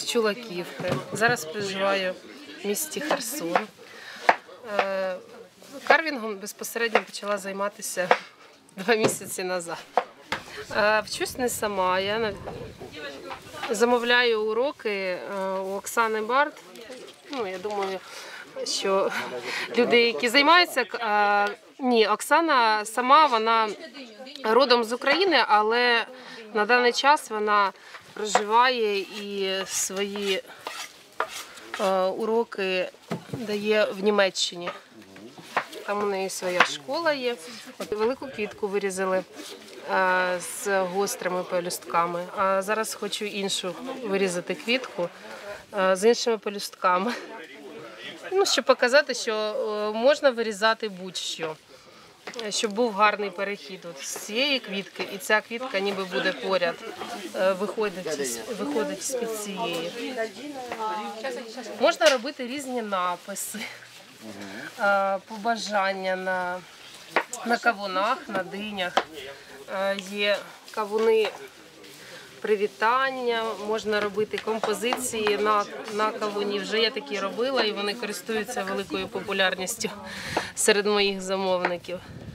Чулаківки. Зараз проживаю в місті Херсон. Карвінгом безпосередньо почала займатися 2 місяці назад. Вчусь не сама. Я замовляю уроки у Оксани Барт. Я думаю, що люди, які займаються... Ні, Оксана сама, вона родом з України, але на даний час вона проживає і свої уроки дає в Німеччині. Там у неї своя школа є. Велику квітку вирізали з гострими пелюстками, а зараз хочу іншу вирізати квітку з іншими пелюстками. Щоб показати, що можна вирізати будь-що, щоб був гарний перехід з цієї квітки, і ця квітка ніби буде поряд, виходить з-під цієї. Можна робити різні написи, побажання на кавунах, на динях. Є кавуни привітання, можна робити композиції на кавуні. Вже я такі робила, і вони користуються великою популярністю серед моїх замовників.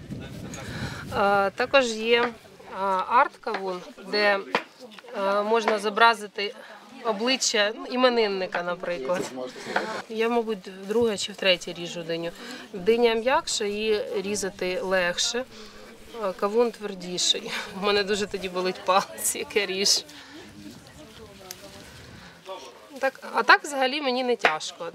Також є арт-кавун, де можна зобразити обличчя іменинника, наприклад. Я, мабуть, вдруге чи втретє ріжу диню. Диня м'якша, її різати легше. Кавун твердіший. У мене дуже тоді болить палець, як я ріж. А так взагалі мені не тяжко.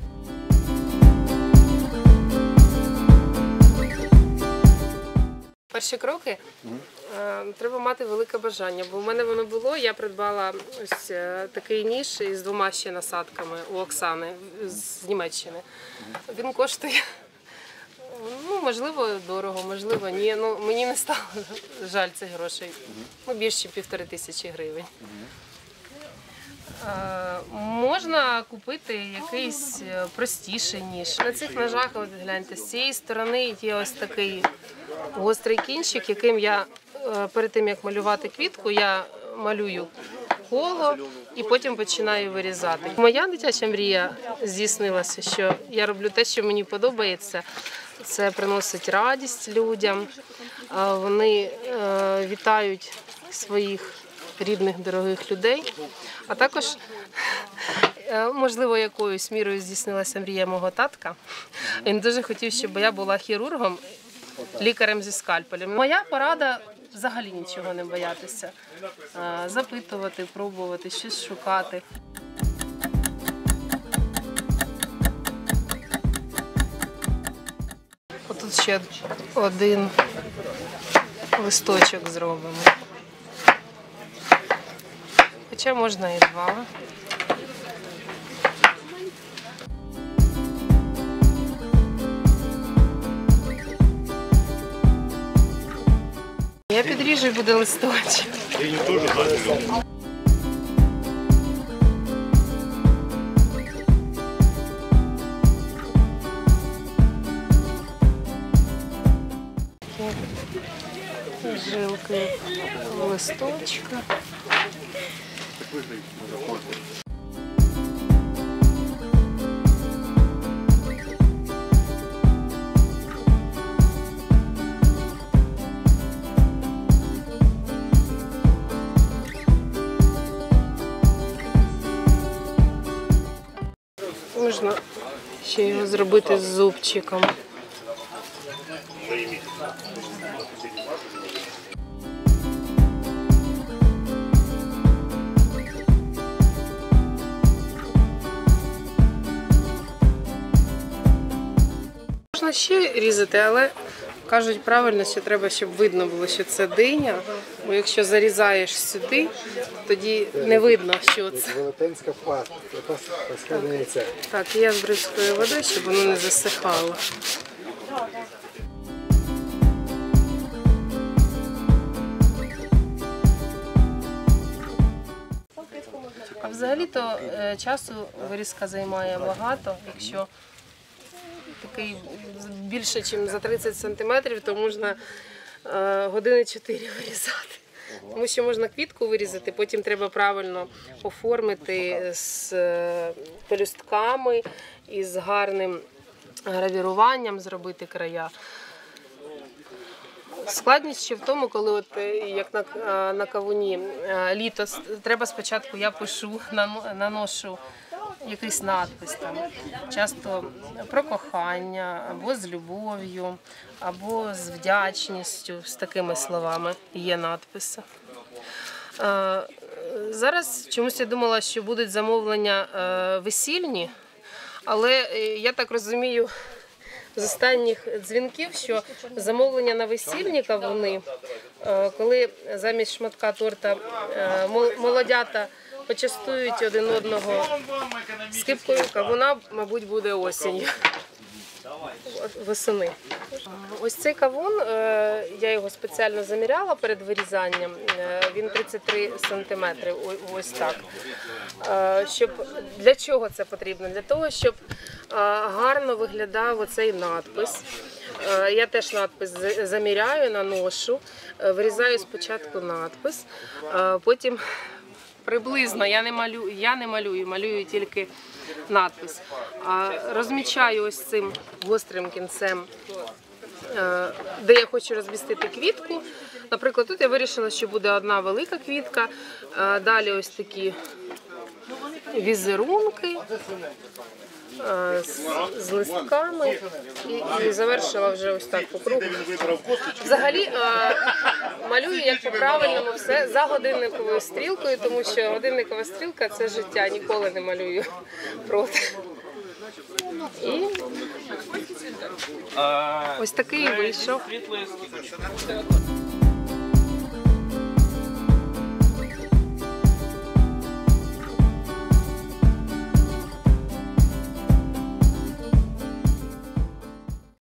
Перші кроки треба мати велике бажання, бо в мене воно було, я придбала ось такий ніж із 2 ще насадками у Оксани з Німеччини. Він коштує, можливо, дорого, можливо, ні. Мені не стало жаль цих грошей, більше 1500 гривень. Можна купити якийсь простіший ніж. На цих ножах, от гляньте, з цієї сторони є ось такий гострий кінчик, яким я перед тим, як малювати квітку, я малюю коло і потім починаю вирізати. Моя дитяча мрія здійснилася, що я роблю те, що мені подобається. Це приносить радість людям, вони вітають своїх рідних, дорогих людей. А також, можливо, якоюсь мірою здійснилася мрія мого татка. Він дуже хотів, щоб я була хірургом, лікарем зі скальпелем. Моя порада – взагалі нічого не боятися. Запитувати, пробувати, щось шукати. Отут ще один листочок зробимо. Хоча можна і 2. Я підріжу і буде листочок. Жилки листочка. Можна ще його зробити з зубчиком. Можна ще різати, але кажуть правильно, що треба, щоб видно було, що це диня. Бо якщо зарізаєш сюди, тоді не видно, що це. Велетенська паста, паскальне яйце. Так, я збризкую водою, щоб воно не засихало. А взагалі-то часу вирізка займає багато. Якщо такий більше, ніж за 30 см, то можна години 4 вирізати. Тому що можна квітку вирізати, потім треба правильно оформити з пелюстками і з гарним гравіруванням зробити края. Складність ще в тому, коли от, як на кавуні літо, треба спочатку я пишу, наношу якийсь надпис там, часто про кохання, або з любов'ю, або з вдячністю, з такими словами є надписи. Зараз чомусь я думала, що будуть замовлення весільні, але я так розумію з останніх дзвінків, що замовлення на весільні кавуни, коли замість шматка торта молодята почастують один одного скипкою, кавуна, мабуть, буде осінню, восени. Ось цей кавун, я його спеціально заміряла перед вирізанням, він 33 см, ось так. Для чого це потрібно? Для того, щоб гарно виглядав оцей надпис. Я теж надпис заміряю, наношу, вирізаю спочатку надпис, потім приблизно, я не малюю тільки надпис. Розмічаю ось цим гострим кінцем, де я хочу розмістити квітку. Наприклад, тут я вирішила, що буде одна велика квітка, далі ось такі візерунки з листками і завершила вже ось так по кругу. Взагалі малюю, як по-правильному, все за годинниковою стрілкою, тому що годинникова стрілка – це життя, ніколи не малюю проти. І ось такий вийшов.